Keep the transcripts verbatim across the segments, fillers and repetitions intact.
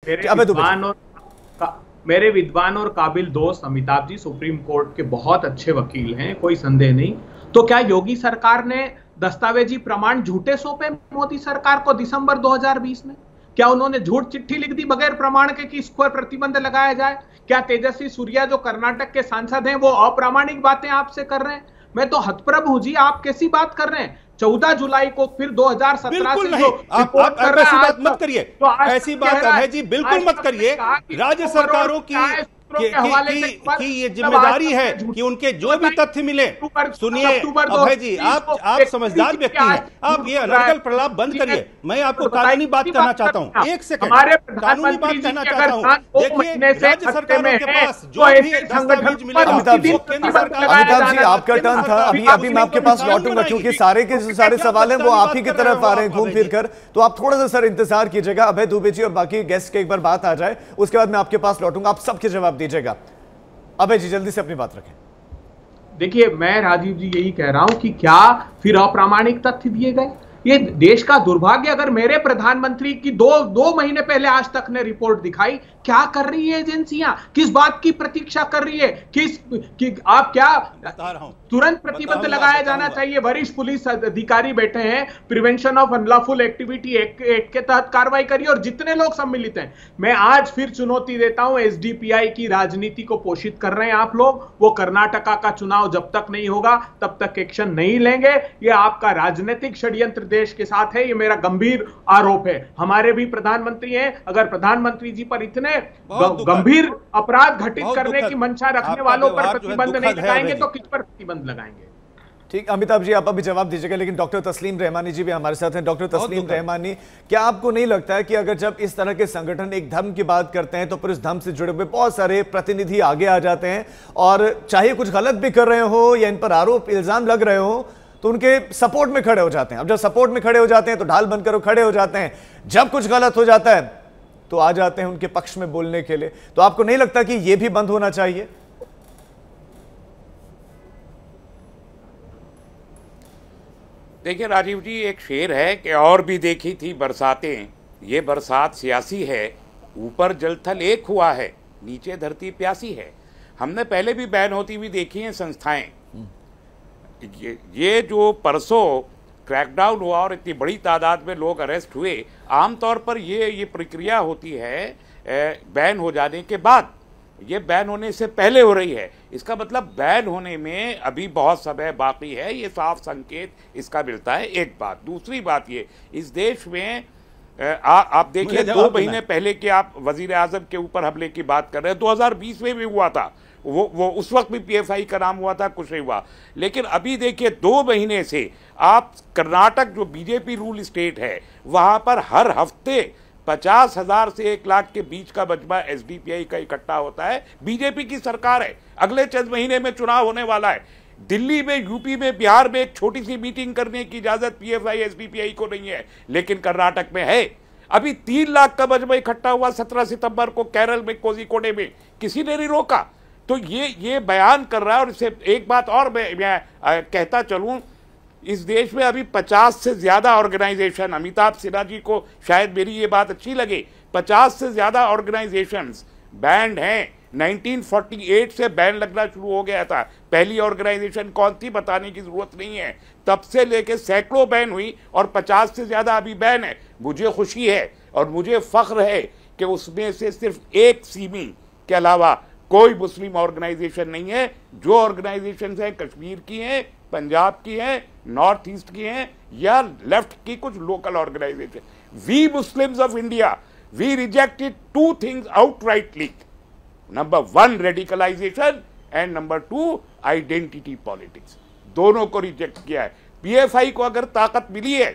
मेरे विद्वान और मेरे विद्वान और काबिल दोस्त अमिताभ जी सुप्रीम कोर्ट के बहुत अच्छे वकील हैं, कोई संदेह नहीं। तो क्या योगी सरकार ने दस्तावेजी प्रमाण झूठे सौंपे मोदी सरकार को दिसंबर दो हज़ार बीस में? क्या उन्होंने झूठ चिट्ठी लिख दी बगैर प्रमाण के कि इस पर प्रतिबंध लगाया जाए? क्या तेजस्वी सूर्या जो कर्नाटक के सांसद हैं वो अप्रामाणिक बातें आपसे कर रहे हैं? मैं तो हतप्रभ हूं जी, आप कैसी बात कर रहे हैं? चौदह जुलाई को फिर दो हज़ार सत्रह से जो आप, आप, आप ऐसी बात मत करिए, तो ऐसी बात है जी बिल्कुल मत करिए। राज्य सरकारों की कि, कि, कि ये जिम्मेदारी है कि उनके जो भी तथ्य मिले। सुनिए अभय जी, आप आप समझदार व्यक्ति हैं, आप ये अनर्गल प्रलाप बंद करिए। मैं आपको कानूनी बात कहना चाहता हूँ, एक सेकंड कानूनी बात कहना चाहता हूँ। देखिए राज्य सरकारों के पास जो भी दस्तावेज मिले, अमिताभ जी अमिताभ जी आपका टर्न था, अभी अभी मैं आपके पास लौटूंगा क्योंकि सारे के सारे सवाल हैं वो आप ही की तरफ आ रहे हैं घूम फिर कर। तो आप थोड़ा सा सर इंतजार कीजिएगा, अभय दुबे जी और बाकी गेस्ट के एक बार बात आ जाए, उसके बाद मैं आपके पास लौटूंगा, आप सबके जवाब दीजिएगा। अभय जी जल्दी से अपनी बात रखें। देखिए मैं राजीव जी यही कह रहा हूं कि क्या फिर अप्रामाणिक तथ्य दिए गए? ये देश का दुर्भाग्य। अगर मेरे प्रधानमंत्री की दो दो महीने पहले आज तक ने रिपोर्ट दिखाई, क्या कर रही है एजेंसियां? किस बात की प्रतीक्षा कर रही है? किस कि आप क्या तुरंत प्रतिबंध लगाया जाना चाहिए? वरिष्ठ पुलिस अधिकारी बैठे हैं, prevention of unlawful activity act के तहत कार्रवाई करिए और जितने लोग सम्मिलित हैं। मैं आज फिर चुनौती देता हूं, एसडीपीआई की राजनीति को पोषित कर रहे हैं आप लोग। वो कर्नाटका का चुनाव जब तक नहीं होगा तब तक एक्शन नहीं लेंगे। ये आपका राजनीतिक षड्यंत्र देश के साथ है, ये मेरा गंभीर आरोप है। हमारे भी प्रधानमंत्री हैं, अगर प्रधानमंत्री जी पर इतने गंभीर अपराध घटित करने की मंशा रखने वालों पर प्रतिबंध नहीं लगाएंगे तो किस पर प्रतिबंध लगाएंगे? ठीक, अमिताभ जी आप अभी जवाब दीजिएगा, लेकिन डॉक्टर तस्लीम रहमानी जी भी हमारे साथ हैं। डॉक्टर तस्लीम रहमानी, क्या आपको नहीं लगता है कि अगर जब इस तरह के संगठन एक धर्म की बात करते हैं तो फिर उस धर्म से जुड़े हुए बहुत सारे प्रतिनिधि आगे आ जाते हैं और चाहे कुछ गलत भी कर रहे हो या इन पर आरोप इल्जाम लग रहे हो तो उनके सपोर्ट में खड़े हो जाते हैं। अब जब सपोर्ट में खड़े हो जाते हैं तो ढाल बनकर वो खड़े हो जाते हैं, जब कुछ गलत हो जाता है तो आ जाते हैं उनके पक्ष में बोलने के लिए। तो आपको नहीं लगता कि यह भी बंद होना चाहिए? देखिए राजीव जी, एक शेर है कि और भी देखी थी बरसातें, ये बरसात सियासी है, ऊपर जल थल एक हुआ है, नीचे धरती प्यासी है। हमने पहले भी बैन होती हुई देखी हैं संस्थाएं। ये, ये जो परसों क्रैकडाउन हुआ और इतनी बड़ी तादाद में लोग अरेस्ट हुए, आमतौर पर ये ये प्रक्रिया होती है बैन हो जाने के बाद, ये बैन होने से पहले हो रही है। इसका मतलब बैन होने में अभी बहुत समय बाकी है, ये साफ संकेत इसका मिलता है। एक बात, दूसरी बात ये, इस देश में आ, आप देखिए दो महीने पहले के आप वजीर आजम के ऊपर हमले की बात कर रहे हैं, दो हज़ार बीस में भी हुआ था, वो वो उस वक्त भी पीएफआई का नाम हुआ था, कुछ नहीं हुआ। लेकिन अभी देखिए दो महीने से आप कर्नाटक जो बीजेपी रूल स्टेट है वहां पर हर हफ्ते पचास हजार से एक लाख के बीच का मजमा एसडीपीआई का इकट्ठा होता है। बीजेपी की सरकार है, अगले चंद महीने में चुनाव होने वाला है। दिल्ली में, यूपी में, बिहार में एक छोटी सी मीटिंग करने की इजाजत पीएफआई एसडीपीआई को नहीं है, लेकिन कर्नाटक में है। अभी तीन लाख का मजमा इकट्ठा हुआ सत्रह सितंबर को केरल में कोझिकोडे में, किसी ने नहीं रोका। तो ये ये बयान कर रहा है। और इससे एक बात और मैं, मैं आ, कहता चलूं, इस देश में अभी पचास से ज्यादा ऑर्गेनाइजेशन, अमिताभ सिन्हा जी को शायद मेरी ये बात अच्छी लगे, पचास से ज्यादा ऑर्गेनाइजेशंस बैंड हैं। उन्नीस सौ अड़तालीस से बैन लगना शुरू हो गया था। पहली ऑर्गेनाइजेशन कौन थी बताने की जरूरत नहीं है, तब से लेके सैकड़ों बैन हुई और पचास से ज्यादा अभी बैन है। मुझे खुशी है और मुझे फख्र है कि उसमें से सिर्फ एक सीमी के अलावा कोई मुस्लिम ऑर्गेनाइजेशन नहीं है। जो ऑर्गेनाइजेशन हैं कश्मीर की हैं, पंजाब की हैं, नॉर्थ ईस्ट की हैं या लेफ्ट की कुछ local organisation. We Muslims of India, we rejected two things outrightly, number one radicalisation and number two identity politics, दोनों को रिजेक्ट किया है। पीएफआई को अगर ताकत मिली है,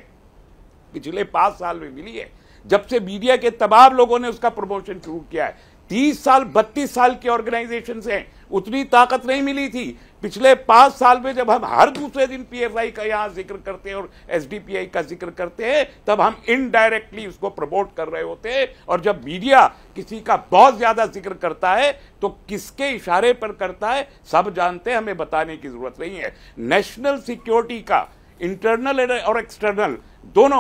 पिछले पांच साल में मिली है, जब से मीडिया के तमाम लोगों ने उसका प्रमोशन शुरू किया है। तीस साल बत्तीस साल के ऑर्गेनाइजेशन हैं, उतनी ताकत नहीं मिली थी। पिछले पांच साल में जब हम हर दूसरे दिन पीएफआई का यहां जिक्र करते हैं और एसडीपीआई का जिक्र करते हैं, तब हम इनडायरेक्टली उसको प्रमोट कर रहे होते हैं। और जब मीडिया किसी का बहुत ज्यादा जिक्र करता है तो किसके इशारे पर करता है सब जानते हैं, हमें बताने की जरूरत नहीं है। नेशनल सिक्योरिटी का इंटरनल और एक्सटर्नल दोनों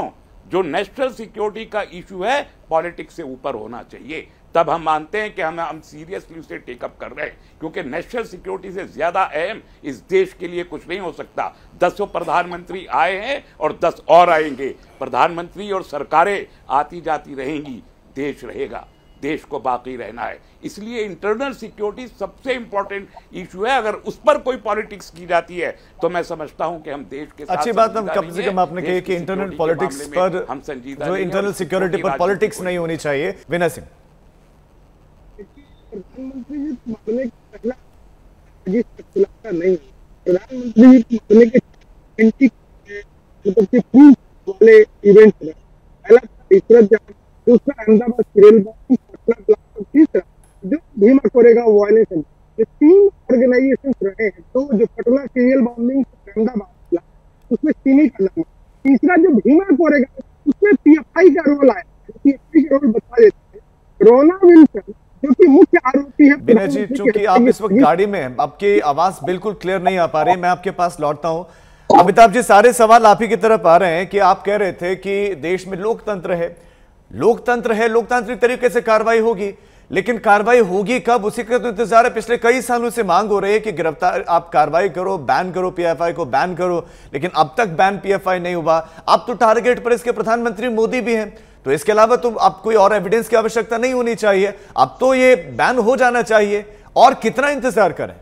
जो नेशनल सिक्योरिटी का इशू है पॉलिटिक्स से ऊपर होना चाहिए। तब हम मानते हैं कि हम हम सीरियसली उसे टेकअप कर रहे हैं, क्योंकि नेशनल सिक्योरिटी से ज्यादा अहम इस देश के लिए कुछ नहीं हो सकता। दसों प्रधानमंत्री आए हैं और दस और आएंगे। प्रधानमंत्री और सरकारें आती जाती रहेंगी, देश रहेगा, देश को बाकी रहना है। इसलिए इंटरनल सिक्योरिटी सबसे इंपॉर्टेंट इशू है। अगर उस पर कोई पॉलिटिक्स की जाती है तो मैं समझता हूं कि हम देश के साथ अच्छी बात हम कम से कम आपने कही कि इंटरनल पॉलिटिक्स पर हम संजीदा, जो इंटरनल सिक्योरिटी पर पॉलिटिक्स नहीं होनी चाहिए। विनय सिंह, प्रधानमंत्री जी मामले का पहला खुलासा नहीं, प्रधानमंत्री जी मामले के मतलब कि प्रूफ वाले इवेंट रहे। पहला इशरत जहां, दूसरा Ahmedabad serial bombing, Patna blast और तीसरा जो भीमा कोरेगांव वायलेंस। ये तीन ऑर्गेनाइजेशन रहे हैं। तो जो Patna serial bombing, Ahmedabad blast, उसमें सीमी का नाम, तीसरा जो भीमा कोरेगांव उसमें पीएफआई का रोल आया। पीएफआई का रोल बता देते हैं। रोना विल्सन जो कि मुख्य आरोपी है। विनय जी, चूंकि आप इस वक्त गाड़ी में हैं, आपकी आवाज बिल्कुल क्लियर नहीं आ पा रही, मैं आपके पास लौटता हूं। अमिताभ जी, सारे सवाल आप ही की तरफ आ रहे हैं कि आप कह रहे थे कि देश में लोकतंत्र है, लोकतंत्र है, लोकतांत्रिक तरीके से कार्रवाई होगी, लेकिन कार्रवाई होगी कब, उसी का तो इंतजार है। पिछले कई सालों से मांग हो रही है कि गिरफ्तार आप कार्रवाई करो, बैन करो, पीएफआई को बैन करो, लेकिन अब तक बैन पीएफआई नहीं हुआ। अब तो टारगेट पर इसके प्रधानमंत्री मोदी भी हैं, तो इसके अलावा तो अब कोई और एविडेंस की आवश्यकता नहीं होनी चाहिए। अब तो ये बैन हो जाना चाहिए, और कितना इंतजार करें?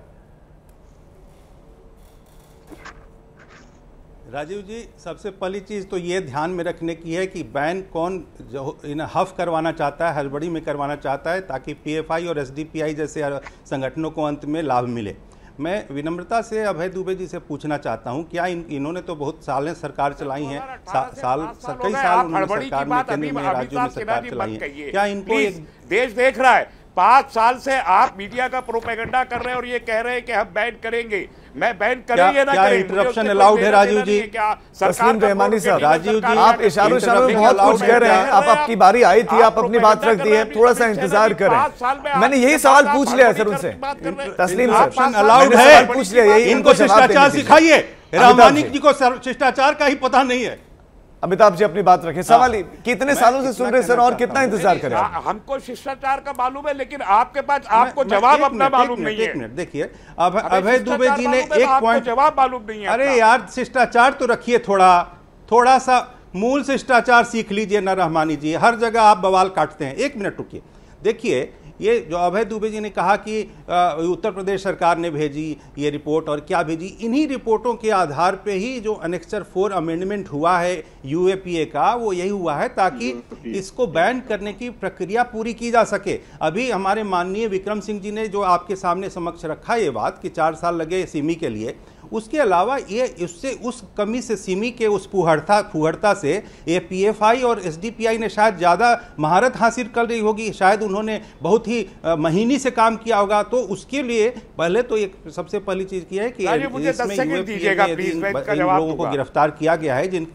राजीव जी, सबसे पहली चीज़ तो ये ध्यान में रखने की है कि बैन कौन जो इन हफ करवाना चाहता है, हड़बड़ी में करवाना चाहता है, ताकि पीएफआई और एसडीपीआई जैसे संगठनों को अंत में लाभ मिले। मैं विनम्रता से अभय दुबे जी से पूछना चाहता हूं, क्या इन, इन्होंने तो बहुत सालें सरकार चलाई हैं, सा, साल सर, कई साल उन्होंने सरकार में, केंद्र में, राज्यों में सरकार चलाई है, क्या इनको एक देश देख रहा है? पांच साल से आप मीडिया का प्रोपेगेंडा कर रहे हैं और ये कह रहे हैं कि हम बैन करेंगे। मैं बैन करेंगे ना करें, इंटरप्शन अलाउड है? राजीव जी, तस्लीम रहमानी साहब, राजीव जी, आप इशारों इशारों में बहुत कुछ कह रहे हैं। आप आपकी बारी आई थी, आप अपनी बात रख दी है, थोड़ा सा इंतजार करें। मैंने यही सवाल पूछ लिया सर उनसे। तस्लीम साहब, अलाउड है, पूछ लिया, यही इनको शिष्टाचार सिखाइए। रहमानी जी को शिष्टाचार का ही पता नहीं है। अमिताभ जी, अपनी बात रखें। सवाल कितने सालों से सुन रहे सर, और कितना इंतजार करें? हमको शिष्टाचार का मालूम है, लेकिन आपके पास आपको जवाब अपना मालूम नहीं है। एक मिनट देखिए, अभय दुबे जी ने एक पॉइंट जवाब मालूम नहीं है। अरे यार, शिष्टाचार तो रखिए, थोड़ा थोड़ा सा मूल शिष्टाचार सीख लीजिए ना रहमानी जी। हर जगह आप बवाल काटते हैं। एक मिनट रुकिए, देखिए ये जो अभय दुबे जी ने कहा कि उत्तर प्रदेश सरकार ने भेजी ये रिपोर्ट, और क्या भेजी, इन्हीं रिपोर्टों के आधार पे ही जो अनेक्सर फोर अमेंडमेंट हुआ है यूएपीए का, वो यही हुआ है ताकि इसको बैन करने की प्रक्रिया पूरी की जा सके। अभी हमारे माननीय विक्रम सिंह जी ने जो आपके सामने समक्ष रखा ये बात कि चार साल लगे सिमी के लिए, उसके अलावा ये इससे उस कमी से, सिमी के उस फुहड़ता फुहड़ता से ये पीएफआई और एसडीपीआई ने शायद ज़्यादा महारत हासिल कर रही होगी, शायद उन्होंने बहुत ही महीनी से काम किया होगा। तो उसके लिए पहले तो एक सबसे पहली चीज़ की है कि इसमें इन लोगों को गिरफ्तार किया गया है, जिन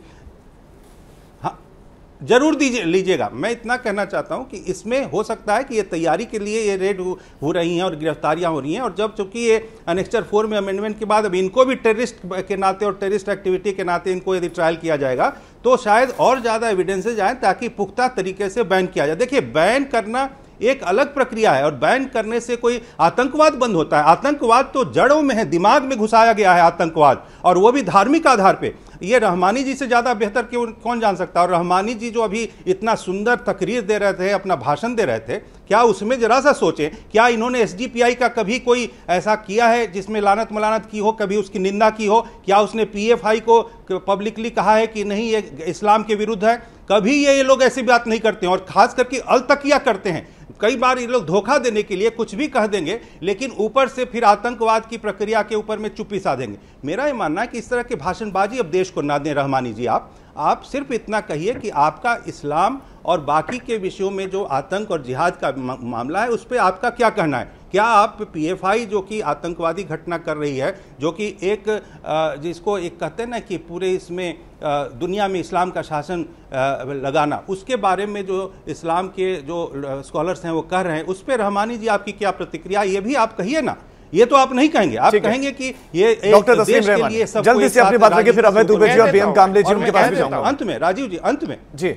हाँ जरूर दीजिए लीजिएगा। मैं इतना कहना चाहता हूं कि इसमें हो सकता है कि ये तैयारी के लिए ये रेड हो, हो रही हैं और गिरफ्तारियां हो रही हैं, और जब चूंकि ये अनेक्सर फोर में अमेंडमेंट के बाद अब इनको भी टेररिस्ट के नाते और टेररिस्ट एक्टिविटी के नाते इनको यदि ट्रायल किया जाएगा तो शायद और ज़्यादा एविडेंसेज आए ताकि पुख्ता तरीके से बैन किया जाए। देखिए, बैन करना एक अलग प्रक्रिया है, और बैन करने से कोई आतंकवाद बंद होता है? आतंकवाद तो जड़ों में है, दिमाग में घुसाया गया है आतंकवाद, और वो भी धार्मिक आधार पे। ये रहमानी जी से ज्यादा बेहतर क्यों कौन जान सकता है? और रहमानी जी जो अभी इतना सुंदर तकरीर दे रहे थे, अपना भाषण दे रहे थे, क्या उसमें जरा सा सोचें, क्या इन्होंने एसडीपीआई का कभी कोई ऐसा किया है जिसमें लानत मलानत की हो, कभी उसकी निंदा की हो? क्या उसने पीएफआई को पब्लिकली कहा है कि नहीं ये इस्लाम के विरुद्ध है? कभी ये लोग ऐसी बात नहीं करते हैं, और खास करके अलतकिया करते हैं। कई बार ये लोग धोखा देने के लिए कुछ भी कह देंगे, लेकिन ऊपर से फिर आतंकवाद की प्रक्रिया के ऊपर में चुप्पी साधेंगे। मेरा ये मानना है कि इस तरह के भाषणबाजी अब देश को ना दें। रहमानी जी, आप आप सिर्फ इतना कहिए कि आपका इस्लाम और बाकी के विषयों में जो आतंक और जिहाद का मामला है उस पर आपका क्या कहना है? क्या आप पीएफआई जो कि आतंकवादी घटना कर रही है, जो कि एक जिसको एक कहते हैं ना कि पूरे इसमें दुनिया में इस्लाम का शासन लगाना, उसके बारे में जो इस्लाम के जो स्कॉलर्स हैं वो कह रहे हैं, उस पर रहमानी जी आपकी क्या प्रतिक्रिया? ये भी आप कहिए ना, ये तो आप नहीं कहेंगे। आप कहेंगे कि ये डॉक्टर तस्लीम रहमानी जल्दी से अपनी बात रखिए, फिर अभय दुबे जी और बीएम कामले जी उनके पास भी जाऊंगा अंत में। राजीव जी अंत में जी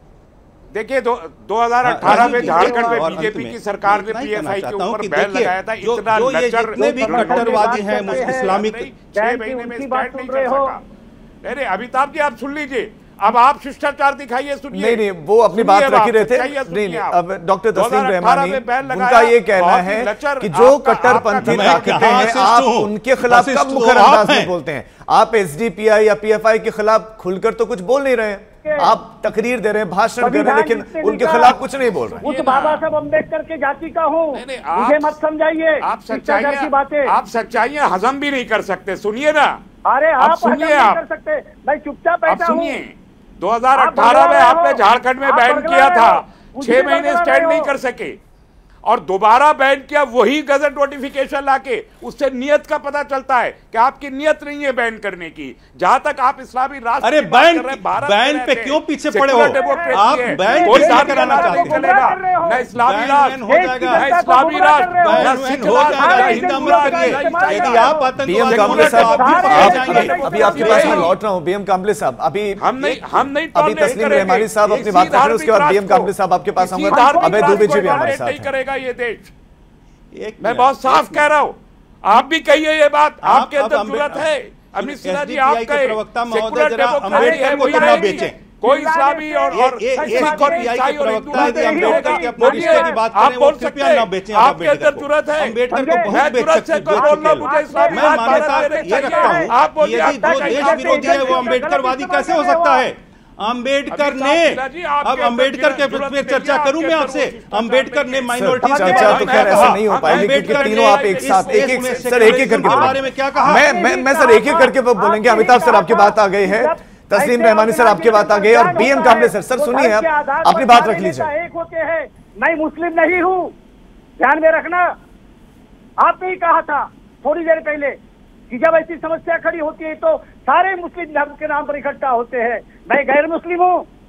देखिए, दो दो हजार अठारह में झारखंड में बीजेपी की सरकार ने पीएफआई के ऊपर बैन लगाया था। इतना लचर जितने भी कट्टरवादी हैं इस्लामिक, छह महीने में स्टैंड नहीं कर सका। अरे अमिताभ जी आप सुन लीजिए, अब आप शिष्टाचार दिखाइए, सुनिए। नहीं नहीं, वो अपनी बात रख ही रहे थे। नहीं नहीं, अब डॉक्टर तस्लीम रहमानी उनका ये कहना है कि जो कट्टरपंथी ताकतें हैं आप उनके खिलाफ कब मुखर अंदाज में बोलते हैं? आप एसडीपीआई या पीएफआई के खिलाफ खुलकर तो कुछ बोल नहीं रहे हैं, आप तकरीर दे रहे हैं, भाषण कर रहे हैं, लेकिन उनके खिलाफ कुछ नहीं बोल रहे। उस बाबा साहब अम्बेडकर के जाति का हूँ, मुझे मत समझाइए। आप सच्चाइयां की बातें आप सच्चाइयां हजम भी नहीं कर सकते, सुनिए ना। अरे आप सुनिए, आप कर सकते, मैं चुपचाप बैठा हूँ। दो हजार अठारह में आपने झारखंड में बैन किया था, छह महीने स्टैंड नहीं कर सके, और दोबारा बैन किया वही गजट नोटिफिकेशन लाके। उससे नियत का पता चलता है कि आपकी नियत नहीं है बैन करने की। जहां तक आप इस्लामी राष्ट्र अरे बैन बैन पे क्यों पीछे पड़े हो? आप बैन कोई क्या कराना चाहते हैं? चलेगा ना इस्लामी राष्ट्र हो जाएगा, ना इस्लामी राष्ट्र ना सिख राष्ट्र। यदि आप बीएम कामले साहब अभी आपके पास मैं लौट रहा हूँ। बीएम कामले साहब अभी हम नहीं हम नहीं अभी तस्लीम रहमानी साहब अपनी बात कर रहे हैं, उसके बाद बीएम कामले साहब आपके पास आऊंगा। अभय दुबे जी भी हमारे साथ हैं। ये देश मैं बहुत साफ कह रहा हूं, आप भी कहिए ये बात। आपके अंदर जरूरत है, अमित सिन्हा जी आप कहे प्रवक्ता महोदय जरा अम्बेडकर को कितना बेचें, कोई इस्लामी और और सिख और ईसाई के प्रवक्ता यदि अम्बेडकर के अपने रिश्ते की बात करें वो कृपया न बेचें। आपके अंदर जरूरत है, अम्बेडकर को बहुत बेच सकते हैं। मैं मान्यता ये रखता हूं कि यदि जो देश विरोधी है वो अम्बेडकरवादी कैसे हो सकता है? अम्बेडकर ने, अब अम्बेडकर के पे चर्चा करूं मैं आपसे, अम्बेडकर ने माइनॉरिटीज के चर्चा तो खैर ऐसे नहीं हो पाएगी क्योंकि तीनों आप एक साथ एक एक सर एक एक करके बारे में क्या कहा? मैं मैं मैं सर एक एक करके बोलेंगे। अमिताभ सर आपकी बात आ गई है, तस्लीम रहमानी सर आपकी बात आ गई, और बीएम कामले सर सर सुनिए आप अपनी बात रख लीजिए। एक होते हैं, मैं मुस्लिम नहीं हूँ, ध्यान में रखना। आपने ही कहा था थोड़ी देर पहले कि जब ऐसी समस्या खड़ी होती है तो सारे मुस्लिम धर्म के नाम पर इकट्ठा होते हैं। मैं गैर मुस्लिम हूँ,